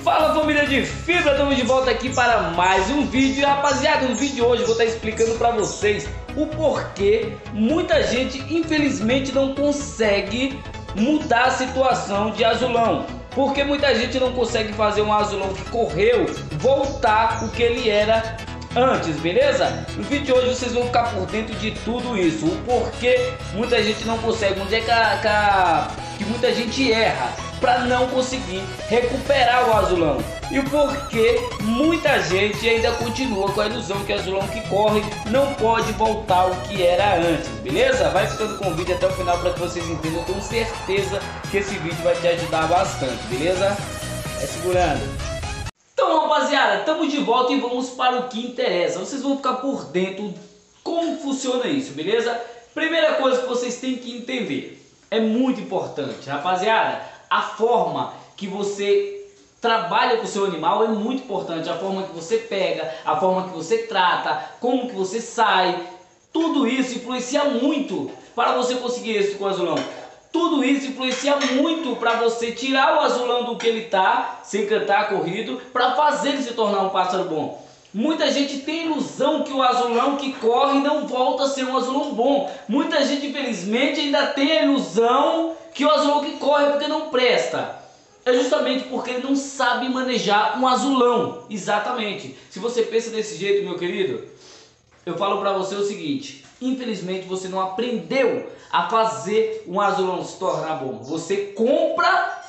Fala, família de fibra, estamos de volta aqui para mais um vídeo. E rapaziada, no vídeo de hoje eu vou estar explicando para vocês o porquê muita gente infelizmente não consegue mudar a situação de azulão. Porque muita gente não consegue fazer um azulão que correu voltar o que ele era antes, beleza? No vídeo de hoje vocês vão ficar por dentro de tudo isso, o porquê muita gente não consegue, onde é que muita gente erra para não conseguir recuperar o azulão, e o porquê muita gente ainda continua com a ilusão que o azulão que corre não pode voltar ao que era antes, beleza? Vai ficando com o vídeo até o final para que vocês entendam. Eu tenho certeza que esse vídeo vai te ajudar bastante, beleza? Vai segurando. Então, rapaziada, estamos de volta e vamos para o que interessa. Vocês vão ficar por dentro como funciona isso, beleza? Primeira coisa que vocês têm que entender, é muito importante, rapaziada, a forma que você trabalha com o seu animal é muito importante. A forma que você pega, a forma que você trata, como que você sai, tudo isso influencia muito para você conseguir êxito com o azulão. Tudo isso influencia muito para você tirar o azulão do que ele está, sem cantar corrido, para fazer ele se tornar um pássaro bom. Muita gente tem ilusão que o azulão que corre não volta a ser um azulão bom. Muita gente, infelizmente, ainda tem a ilusão que o azulão que corre é porque não presta. É justamente porque ele não sabe manejar um azulão. Exatamente. Se você pensa desse jeito, meu querido, eu falo para você o seguinte: infelizmente você não aprendeu a fazer um azulão se tornar bom. Você compra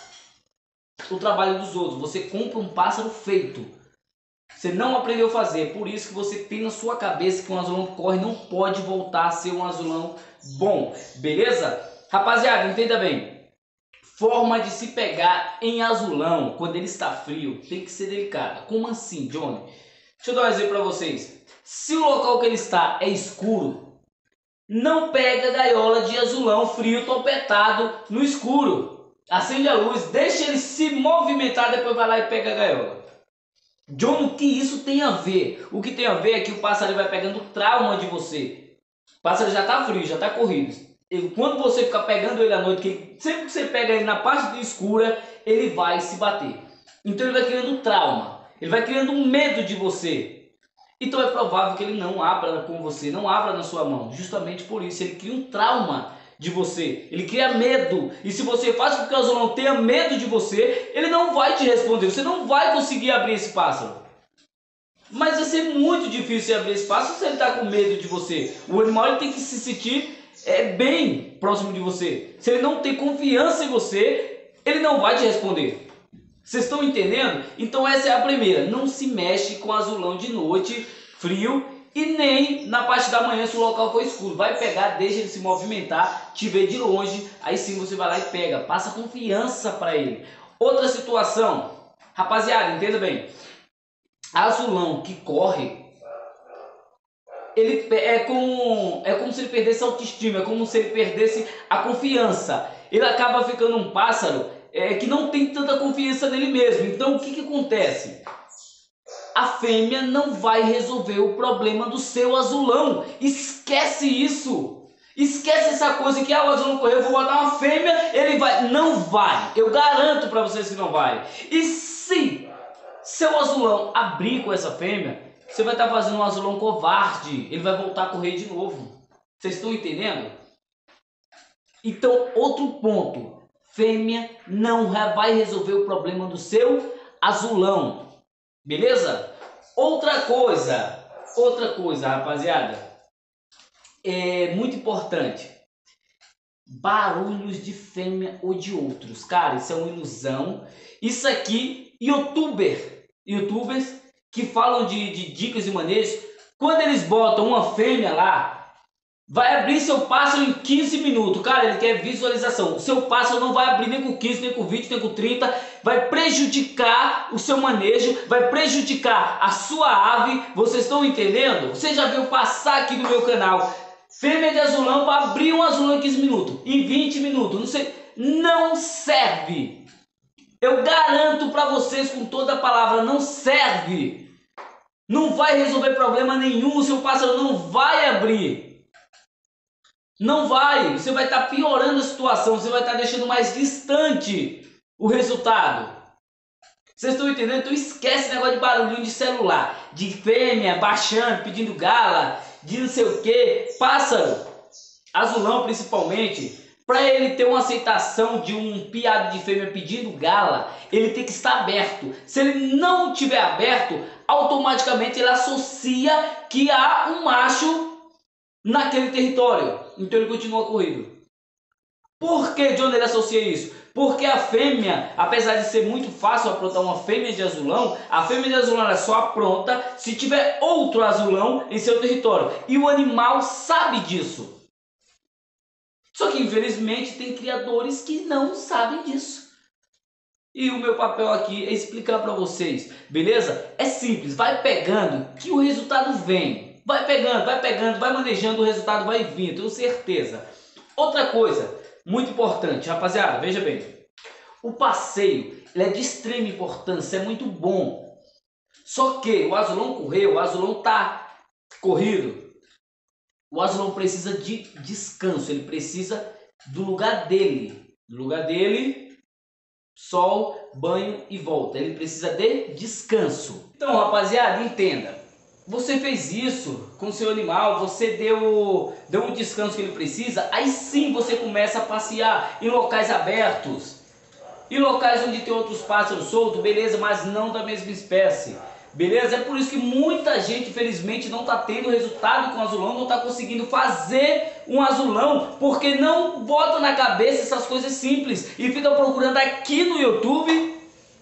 o trabalho dos outros, você compra um pássaro feito. Você não aprendeu a fazer, por isso que você tem na sua cabeça que um azulão que corre não pode voltar a ser um azulão bom, beleza? Rapaziada, entenda bem, forma de se pegar em azulão quando ele está frio tem que ser delicada. Como assim, Johnny? Deixa eu dar um exemplo para vocês. Se o local que ele está é escuro, não pega gaiola de azulão frio topetado no escuro. Acende a luz, deixa ele se movimentar, depois vai lá e pega a gaiola. John, o que isso tem a ver? O que tem a ver é que o pássaro vai pegando trauma de você. O pássaro já está frio, já está corrido. E quando você fica pegando ele à noite, sempre que você pega ele na parte escura, ele vai se bater. Então ele vai criando trauma, ele vai criando um medo de você. Então é provável que ele não abra com você, não abra na sua mão. Justamente por isso, ele cria um trauma de você, ele cria medo. E se você faz com que o azulão tenha medo de você, ele não vai te responder, você não vai conseguir abrir esse pássaro. Mas vai ser muito difícil abrir esse pássaro se ele está com medo de você. O animal ele tem que se sentir bem próximo de você. Se ele não tem confiança em você, ele não vai te responder. Vocês estão entendendo? Então essa é a primeira. Não se mexe com azulão de noite, frio, e nem na parte da manhã se o local for escuro. Vai pegar, deixa ele se movimentar, te ver de longe, aí sim você vai lá e pega. Passa confiança para ele. Outra situação, rapaziada, entenda bem. Azulão que corre, ele é como se ele perdesse a autoestima, é como se ele perdesse a confiança. Ele acaba ficando um pássaro que não tem tanta confiança nele mesmo. Então o que acontece? A fêmea não vai resolver o problema do seu azulão. Esquece isso. Esquece essa coisa que o azulão correu, eu vou botar uma fêmea, ele vai. Não vai. Eu garanto para vocês que não vai. E se seu azulão abrir com essa fêmea, você vai estar fazendo um azulão covarde. Ele vai voltar a correr de novo. Vocês estão entendendo? Então, outro ponto. Fêmea não vai resolver o problema do seu azulão. Beleza? Outra coisa, rapaziada, é muito importante. Barulhos de fêmea ou de outros. Cara, isso é uma ilusão. Isso aqui, youtubers que falam de dicas e manejos, quando eles botam uma fêmea lá, vai abrir seu pássaro em 15 minutos. Cara, ele quer visualização. O seu pássaro não vai abrir nem com 15, nem com 20, nem com 30. Vai prejudicar o seu manejo, vai prejudicar a sua ave. Vocês estão entendendo? Você já viu passar aqui no meu canal fêmea de azulão para abrir um azulão em 15 minutos, em 20 minutos. Não sei, não serve. Eu garanto para vocês com toda a palavra, não serve. Não vai resolver problema nenhum, o seu pássaro não vai abrir. Não vai, você vai estar piorando a situação, você vai estar deixando mais distante o resultado. Vocês estão entendendo? Então esquece esse negócio de barulhinho de celular, de fêmea baixando, pedindo gala, de não sei o que. Pássaro, azulão principalmente, para ele ter uma aceitação de um piado de fêmea pedindo gala, ele tem que estar aberto. Se ele não estiver aberto, automaticamente ele associa que há um macho naquele território. Então ele continua corrido. Por que, de onde ele associa isso? Porque a fêmea, apesar de ser muito fácil aprontar uma fêmea de azulão, a fêmea de azulão ela só apronta se tiver outro azulão em seu território. E o animal sabe disso. Só que infelizmente tem criadores que não sabem disso. E o meu papel aqui é explicar para vocês, beleza? É simples, vai pegando que o resultado vem. Vai pegando, vai manejando, o resultado vai vir, tenho certeza. Outra coisa muito importante, rapaziada, veja bem. O passeio ele é de extrema importância, é muito bom. Só que o azulão correu, o azulão tá corrido. O azulão precisa de descanso, ele precisa do lugar dele. Do lugar dele, sol, banho e volta. Ele precisa de descanso. Então, rapaziada, entenda. Você fez isso com o seu animal, você deu o descanso que ele precisa, aí sim você começa a passear em locais abertos. Em locais onde tem outros pássaros soltos, beleza, mas não da mesma espécie. Beleza? É por isso que muita gente, infelizmente, não está tendo resultado com o azulão, não está conseguindo fazer um azulão, porque não bota na cabeça essas coisas simples e fica procurando aqui no YouTube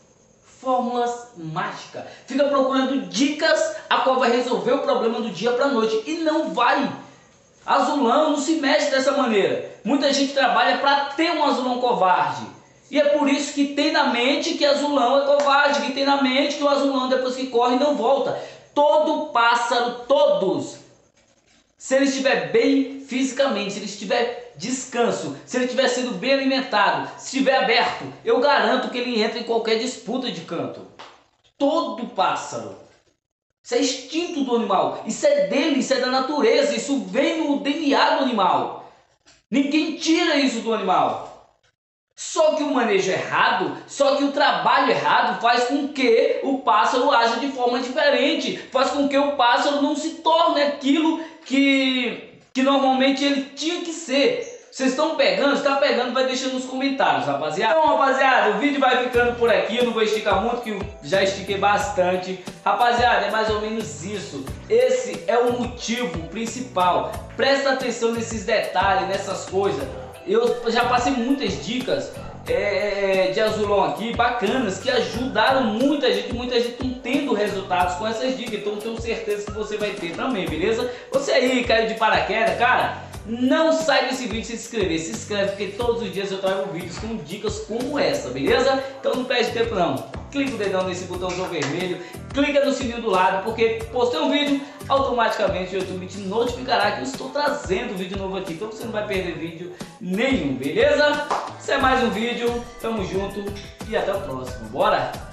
fórmulas mágicas. Fica procurando dicas a qual vai resolver o problema do dia para a noite e não vai. Azulão não se mexe dessa maneira. Muita gente trabalha para ter um azulão covarde. E é por isso que tem na mente que azulão é covarde, que tem na mente que o azulão depois que corre não volta. Todo pássaro, todos, se ele estiver bem fisicamente, se ele estiver descanso, se ele estiver sendo bem alimentado, se estiver aberto, eu garanto que ele entra em qualquer disputa de canto. Todo pássaro. Isso é instinto do animal, isso é dele, isso é da natureza, isso vem no DNA do animal. Ninguém tira isso do animal. Só que o manejo errado, só que o trabalho errado faz com que o pássaro aja de forma diferente, faz com que o pássaro não se torne aquilo que normalmente ele tinha que ser. Vocês estão pegando? Se está pegando, vai deixando nos comentários, rapaziada. Então, rapaziada, o vídeo vai ficando por aqui, eu não vou esticar muito, que eu já estiquei bastante. Rapaziada, é mais ou menos isso. Esse é o motivo principal. Presta atenção nesses detalhes, nessas coisas. Eu já passei muitas dicas de azulão aqui, bacanas, que ajudaram muita gente não tendo resultados com essas dicas. Então eu tenho certeza que você vai ter também, beleza? Você aí caiu de paraquedas, cara, não sai desse vídeo sem se inscrever. Se inscreve porque todos os dias eu trago vídeos com dicas como essa, beleza? Então não perde tempo não. Clica o dedão nesse botãozão vermelho, clica no sininho do lado, porque postei um vídeo, automaticamente o YouTube te notificará que eu estou trazendo vídeo novo aqui. Então você não vai perder vídeo nenhum, beleza? Isso é mais um vídeo, tamo junto e até o próximo. Bora?